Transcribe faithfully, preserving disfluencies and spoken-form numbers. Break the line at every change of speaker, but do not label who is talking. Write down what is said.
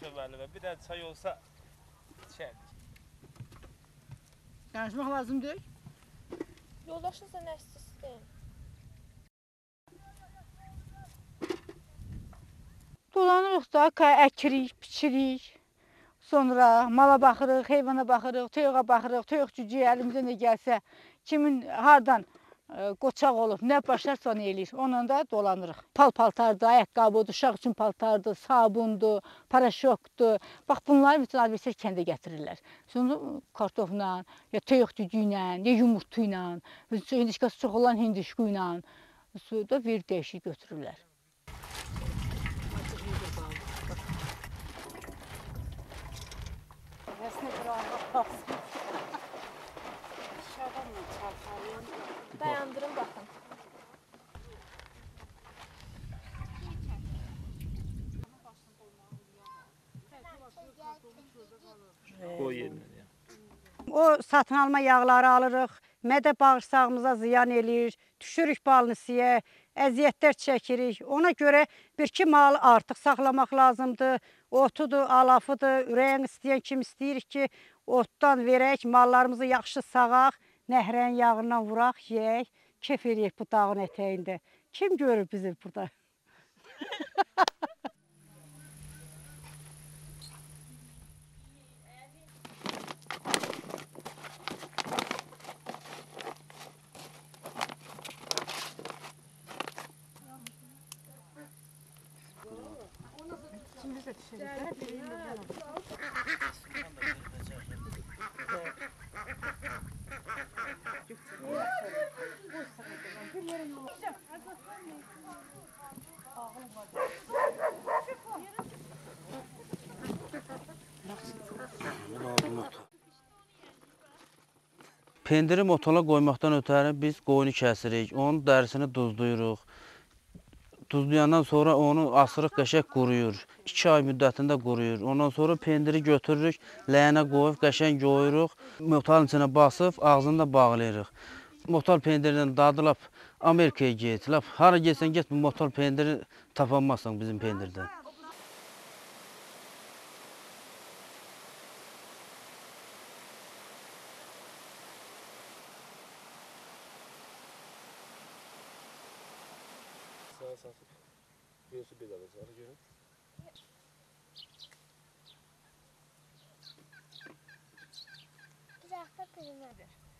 köməli və bir dənə çay olsa içərdik.
Danışmaq lazım deyil.
Yoldaşınızla nə istəyir?
Dolanırıq da, əkirik, biçirik. Sonra mala baxırıq, heyvana baxırıq, toyuğa baxırıq, toyuq cücüyə əlimizə nə gəlsə, kimin hardan qoçaq olub, nə başlarsa onu eləyir. Onunla da dolanırıq. Pal-paltardır, ayaqqabıdır, uşaq üçün paltardır, sabundur, paraşokdur. Bax, bunları bütün adreslər kəndə gətirirlər. Sonra kartofla, ya toyuq cücü ilə, ya yumurtu ilə, hindişkası çox olan hindişku ilə da bir dəyişik götürürlər.
Dayandırın baxın.
Qoy yerinə.
O satın alma yağları alırıq, mədə bağırsağımıza ziyan eləyir, düşürük balnisiyə, əziyyətlər çəkirik. Ona görə bir-iki mal artıq saxlamaq lazımdır. Otudur, alafıdır, ürəyin istəyən kim istəyirik ki, otdan verək, mallarımızı yaxşı sağaq, nəhrənin yağından vuraq, yeyək, kef eləyək bu dağın ətəyində. Kim görür bizi burada?
Pendiri motola qoymaqdan ötəri biz qoyunu kəsirik, onun dərisini duzluyuruq. Duzlayandan sonra onu asırıq, qəşəng quruyur. İki ay müddətində quruyur. Ondan sonra pendiri götürürük, ləyənə qoyub, qəşəng yoyuruq. Motalın içine basıb, ağzını da bağlayırıq. Motal pendirinin dadı lap Amerikaya get. Lap hara getsən get, bu motal pendiri tapanmazsan bizim pendirdən.
Sana satıp yiyorsun bir tane sonra görün.
Biz arka bölümü.